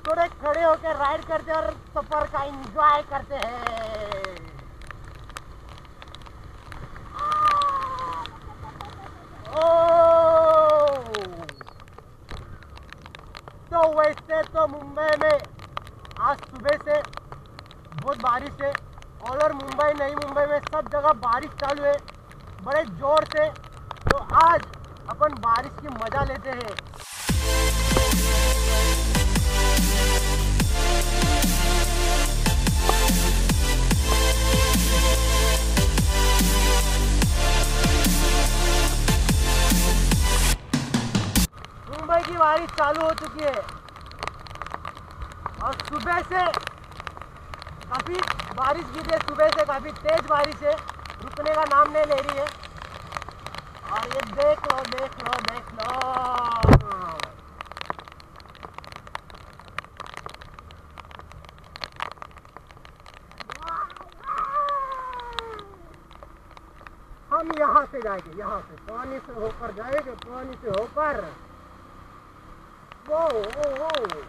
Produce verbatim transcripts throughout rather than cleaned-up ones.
थोड़े खड़े होकर राइड करते और सफर का एंजॉय करते हैं। ओ तो वैसे तो मुंबई में आज सुबह से बहुत बारिश है। ऑल ओवर मुंबई, नई मुंबई में सब जगह बारिश चालू है बड़े जोर से। तो आज अपन बारिश की मजा लेते हैं। मुंबई की बारिश चालू हो चुकी है और सुबह से काफी बारिश गिरी है। सुबह से काफी तेज बारिश है, रुकने का नाम नहीं ले रही है। और ये देख लो देख लो देख लो, हम यहाँ से जाएंगे, यहाँ से पानी से होकर जाएंगे, पानी से होकर। वो वो वो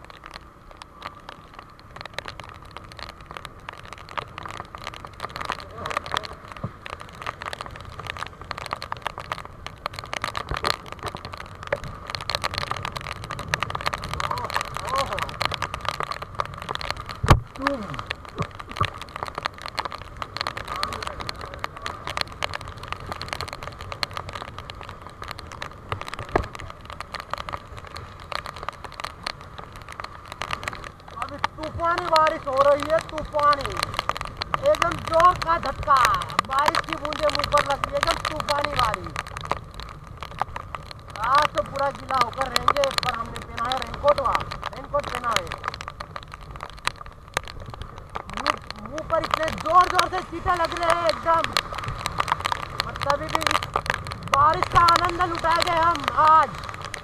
तूफानी बारिश हो रही है, तूफानी एकदम जोर का धक्का, बारिश की बूंदे मुंह पर लगी, एकदम तूफानी बारिश। आज तो पूरा गीला होकर रहेंगे, पर हमने पहना है रेनकोट, रेनकोट पहना है। मुंह पर इतने जोर जोर से चीटे लग रहे हैं एकदम, पर तभी भी बारिश का आनंद लुटाएंगे हम आज।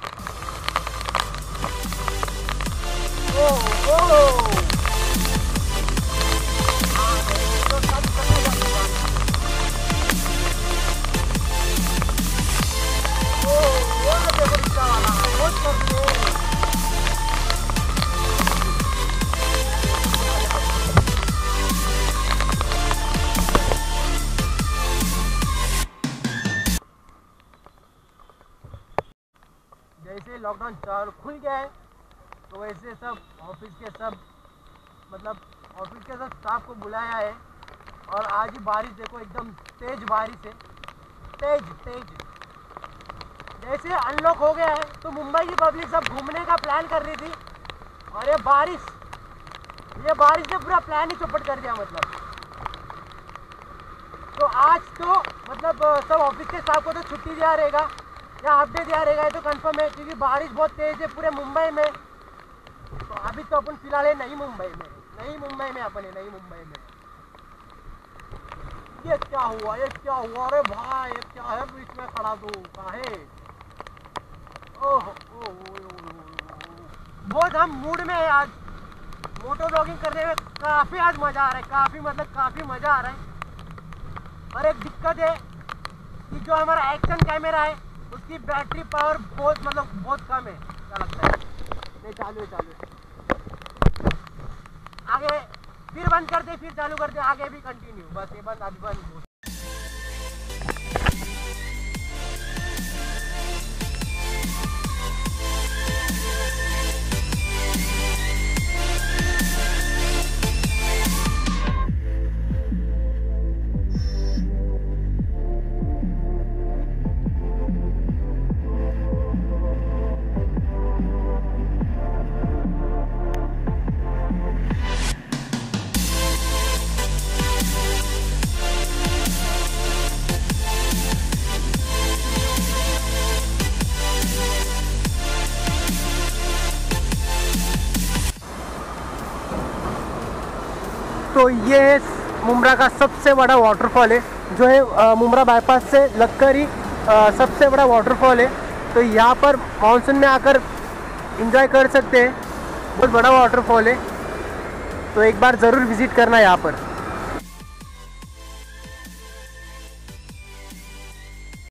ओ ओ जैसे लॉकडाउन चालू खुल गया है तो वैसे सब ऑफिस के सब मतलब ऑफिस के सब स्टाफ को बुलाया है। और आज ही बारिश देखो, एकदम तेज बारिश है, तेज तेज। जैसे अनलॉक हो गया है तो मुंबई की पब्लिक सब घूमने का प्लान कर रही थी, और ये बारिश ये बारिश ने पूरा प्लान ही चौपट कर दिया। मतलब तो आज तो मतलब सब ऑफिस के स्टाफ को तो छुट्टी दिया रहेगा या हाफ डे दिया रहेगा, ये तो कंफर्म है, क्योंकि बारिश बहुत तेज है पूरे मुंबई में। तो अभी तो अपन फिलहाल है नई मुंबई में, नई मुंबई में अपन है, नई मुंबई में। ये क्या हुआ, ये क्या हुआ? अरे भाई ये क्या है बीच में खड़ा तू, काहे? ओह बहुत हम मूड में है आज, मोटो ब्लॉगिंग करने में काफी आज मजा आ रहा है, काफी मतलब काफी मजा आ रहा है। और एक दिक्कत है कि जो हमारा एक्शन कैमरा है उसकी बैटरी पावर बहुत मतलब बहुत कम है, क्या लगता है? नहीं चालू है, चालू है। आगे फिर बंद करते फिर चालू करते, आगे भी कंटिन्यू, बस ये बंद अभी बंद। तो ये मुंब्रा का सबसे बड़ा वाटरफॉल है, जो है मुंब्रा बाईपास से लगकर ही सबसे बड़ा वाटरफॉल है। तो यहाँ पर मानसून में आकर एंजॉय कर सकते हैं, बहुत बड़ा वाटरफॉल है। तो एक बार ज़रूर विज़िट करना यहाँ पर।